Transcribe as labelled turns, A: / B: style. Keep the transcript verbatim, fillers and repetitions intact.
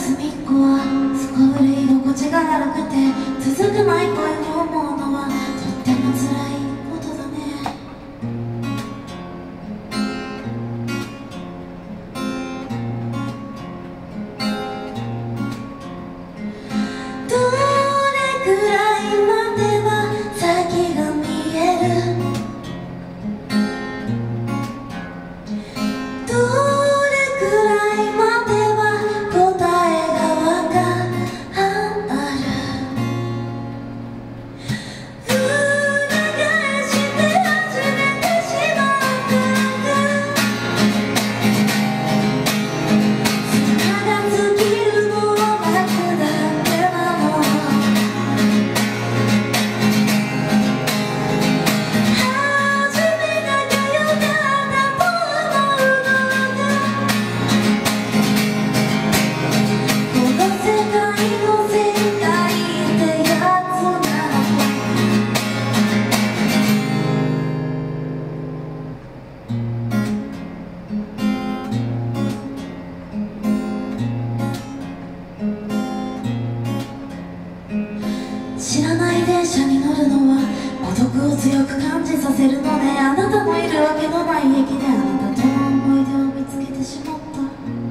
A: 隅っこはすこぶる居心地が悪くて続かない恋を思うのはとっても辛いことだね。どれくらいまでは先が見える、どれくらいまでは答えがわかる、裏返して始めてしまう砂が尽きるのを待つだけなの、初め仲良かったと思うのがこの世界の世界ってやつなの。知らない電車に乗るのは孤独を強く感じさせるので、あなたのいるわけのない駅であなたとの思い出を見つけてしまった。